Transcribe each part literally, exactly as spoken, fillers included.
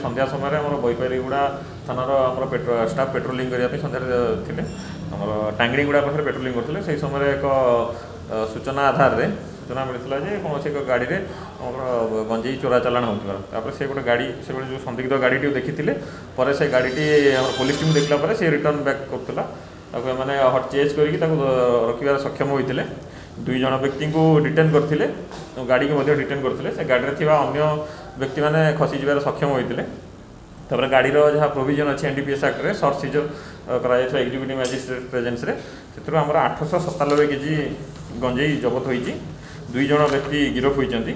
संध्या समय आम बोईपारीगुड़ा थानार आम पेट्रो स्टाफ पेट्रोलिंग करने सन्धार थे आम टांगड़ीगुड़ा पाखे पेट्रोलिंग करते से समय एक सूचना आधार रे सूचना मिलता है कौन से एक गाड़ी में गंजेई चोरा चालाण होता से गोटे गाड़ी से जो संदिग्ध गाड़ी देखी पर से गाड़ी पुलिस टीम देखला से रिटर्न बैक करूला मैंने हट चेज करके रखार सक्षम होते दुई जन व्यक्ति को डिटेन करते गाड़ी को डिटेन करते से गाड़ी में अन्य व्यक्ति मैंने खसीजार सक्षम होते तापर गाड़ीर जहाँ प्रोविजन अच्छे एनडीपीएस एक्ट रे सर्च सीजर कर एग्जीक्यूटिव मैजिस्ट्रेट प्रेजेंस रे से आमर आठश सतानबे केजी गंजेई जबत होती दुई जन व्यक्ति गिरफ होती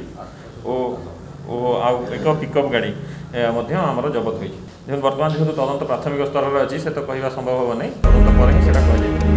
एक पिकअप गाड़ी आमर जबत होती बर्तमान जेहतु तदंत प्राथमिक स्तर में अच्छी से तो कहवा संभव हे नहीं तदंत पर ही कह